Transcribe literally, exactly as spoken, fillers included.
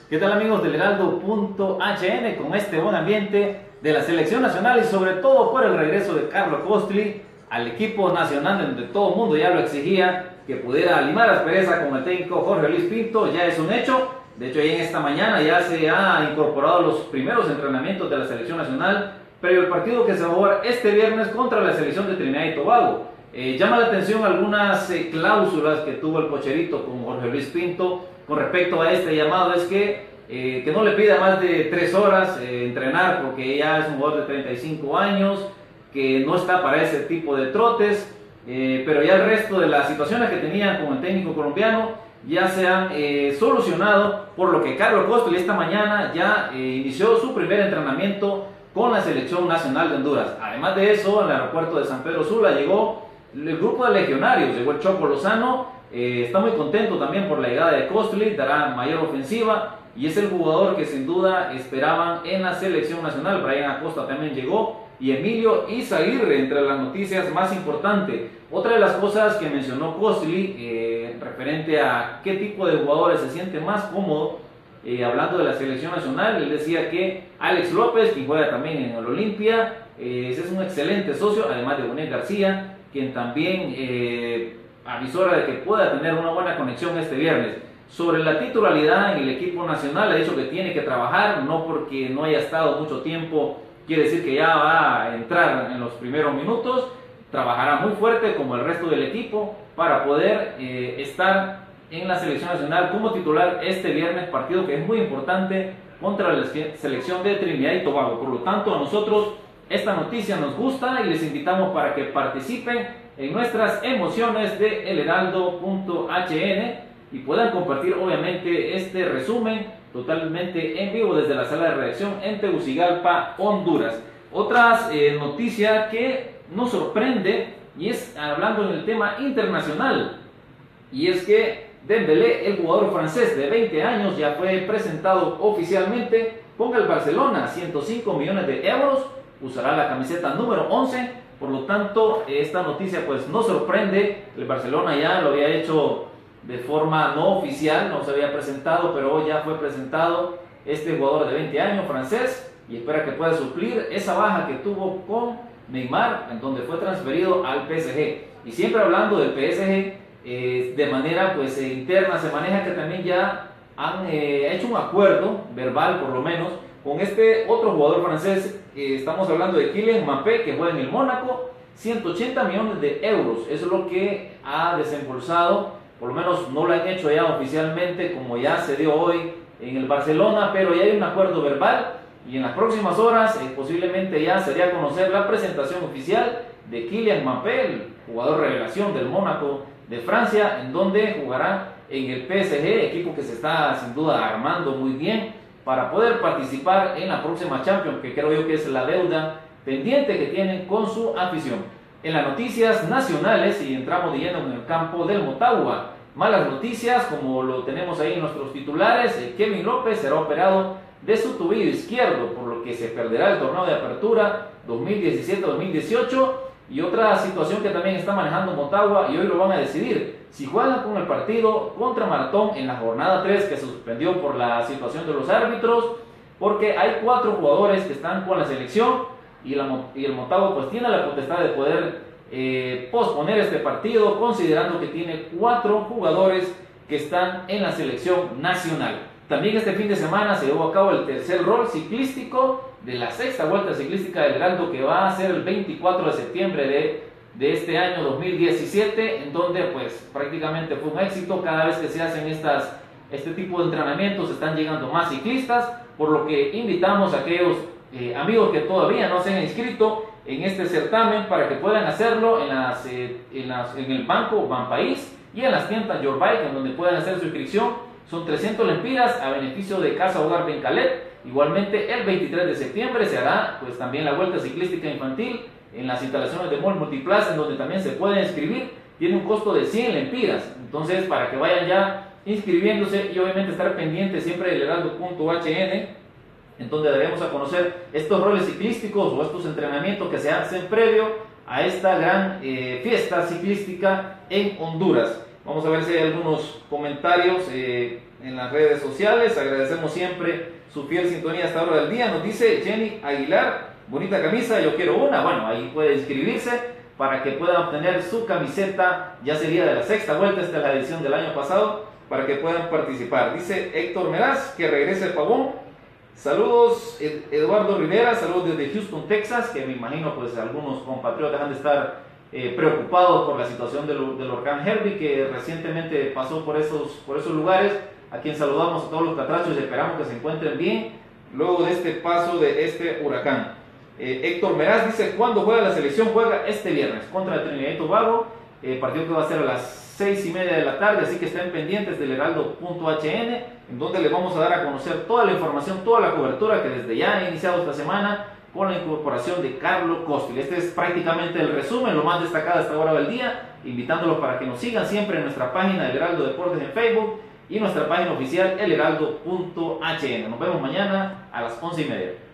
¿Qué tal, amigos del Heraldo punto H N? Con este buen ambiente de la selección nacional y sobre todo por el regreso de Carlo Costly al equipo nacional, donde todo el mundo ya lo exigía, que pudiera limar aspereza con el técnico Jorge Luis Pinto, ya es un hecho. De hecho, ahí en esta mañana ya se ha incorporado los primeros entrenamientos de la selección nacional, previo al partido que se va a jugar este viernes contra la selección de Trinidad y Tobago. Eh, llama la atención algunas eh, cláusulas que tuvo el Pocherito con Jorge Luis Pinto con respecto a este llamado. Es que, eh, que no le pida más de tres horas eh, entrenar, porque ya es un jugador de treinta y cinco años, que no está para ese tipo de trotes, eh, pero ya el resto de las situaciones que tenían con el técnico colombiano ya se han eh, solucionado, por lo que Carlo Costly esta mañana ya eh, inició su primer entrenamiento con la selección nacional de Honduras. Además de eso, en el aeropuerto de San Pedro Sula llegó el grupo de legionarios, llegó el Choco Lozano, eh, está muy contento también por la llegada de Costly, dará mayor ofensiva y es el jugador que sin duda esperaban en la selección nacional. Brian Acosta también llegó y Emilio Izaguirre, entre las noticias más importantes. Otra de las cosas que mencionó Costly, eh, referente a qué tipo de jugadores se siente más cómodo, eh, hablando de la selección nacional, él decía que Alex López, quien juega también en el Olimpia, eh, es un excelente socio, además de Bonet García, quien también eh, avisora de que pueda tener una buena conexión este viernes. Sobre la titularidad en el equipo nacional, ha dicho que tiene que trabajar, no porque no haya estado mucho tiempo quiere decir que ya va a entrar en los primeros minutos. Trabajará muy fuerte como el resto del equipo para poder eh, estar en la selección nacional como titular este viernes, partido que es muy importante contra la selección de Trinidad y Tobago. Por lo tanto, a nosotros esta noticia nos gusta y les invitamos para que participen en nuestras emociones de El Heraldo punto H N y puedan compartir obviamente este resumen totalmente en vivo desde la sala de redacción en Tegucigalpa, Honduras. Otras eh, noticias que nos sorprende, y es hablando en el tema internacional, y es que Dembélé, el jugador francés de veinte años, ya fue presentado oficialmente con el Barcelona, ciento cinco millones de euros, usará la camiseta número once. Por lo tanto, esta noticia pues nos sorprende. El Barcelona ya lo había hecho de forma no oficial, no se había presentado, pero hoy ya fue presentado este jugador de veinte años francés y espera que pueda suplir esa baja que tuvo con Neymar, en donde fue transferido al P S G. Y siempre hablando del P S G, eh, de manera pues eh, interna se maneja que también ya han eh, hecho un acuerdo verbal, por lo menos, con este otro jugador francés. Eh, estamos hablando de Kylian Mbappé, que juega en el Mónaco, ciento ochenta millones de euros, eso es lo que ha desembolsado. Por lo menos no lo han hecho ya oficialmente, como ya se dio hoy en el Barcelona, pero ya hay un acuerdo verbal y en las próximas horas eh, posiblemente ya se haría a conocer la presentación oficial de Kylian Mbappé, el jugador revelación del Mónaco de Francia, en donde jugará en el P S G, equipo que se está sin duda armando muy bien para poder participar en la próxima Champions, que creo yo que es la deuda pendiente que tienen con su afición. En las noticias nacionales, y entramos de lleno en el campo del Motagua, malas noticias, como lo tenemos ahí en nuestros titulares. eh, Kevin López será operado de su tobillo izquierdo, por lo que se perderá el torneo de apertura dos mil diecisiete dos mil dieciocho. Y otra situación que también está manejando Motagua, y hoy lo van a decidir, si juegan con el partido contra Maratón en la jornada tres, que se suspendió por la situación de los árbitros, porque hay cuatro jugadores que están con la selección, y, la, y el Motagua pues tiene la potestad de poder eh, posponer este partido, considerando que tiene cuatro jugadores que están en la selección nacional. También este fin de semana se llevó a cabo el tercer rol ciclístico de la sexta vuelta ciclística del Heraldo, que va a ser el veinticuatro de septiembre de, de este año dos mil diecisiete, en donde pues prácticamente fue un éxito. Cada vez que se hacen estas, este tipo de entrenamientos están llegando más ciclistas, por lo que invitamos a aquellos Eh, amigos que todavía no se han inscrito en este certamen para que puedan hacerlo en, las, eh, en, las, en el banco Banpaís y en las tiendas Your Bike, en donde puedan hacer su inscripción. Son trescientas lempiras a beneficio de Casa Hogar Bencalet. Igualmente el veintitrés de septiembre se hará pues también la Vuelta Ciclística Infantil en las instalaciones de Mall Multiplaza, en donde también se pueden inscribir. Tiene un costo de cien lempiras, entonces para que vayan ya inscribiéndose y obviamente estar pendientes siempre del Heraldo punto H N, en donde daremos a conocer estos roles ciclísticos o estos entrenamientos que se hacen previo a esta gran eh, fiesta ciclística en Honduras. Vamos a ver si hay algunos comentarios eh, en las redes sociales. Agradecemos siempre su fiel sintonía hasta hora del día. Nos dice Jenny Aguilar, bonita camisa, yo quiero una. Bueno, ahí puede inscribirse para que puedan obtener su camiseta. Ya sería de la sexta vuelta, esta es la edición del año pasado, para que puedan participar. Dice Héctor Meraz, que regrese el pavón. Saludos Ed Eduardo Rivera, saludos desde Houston, Texas, que me imagino pues algunos compatriotas han de estar eh, preocupados por la situación del, del huracán Herbie, que recientemente pasó por esos, por esos lugares, a quien saludamos a todos los catrachos y esperamos que se encuentren bien luego de este paso de este huracán. eh, Héctor Meraz dice, ¿cuándo juega la selección? Juega este viernes contra Trinidad y Tobago, eh, partido que va a ser a las seis y media de la tarde, así que estén pendientes del heraldo punto h n, en donde les vamos a dar a conocer toda la información, toda la cobertura que desde ya ha iniciado esta semana con la incorporación de Carlo Costil. Este es prácticamente el resumen, lo más destacado a esta hora del día, invitándolos para que nos sigan siempre en nuestra página del Heraldo Deportes en Facebook y nuestra página oficial el heraldo punto h n. Nos vemos mañana a las once y media.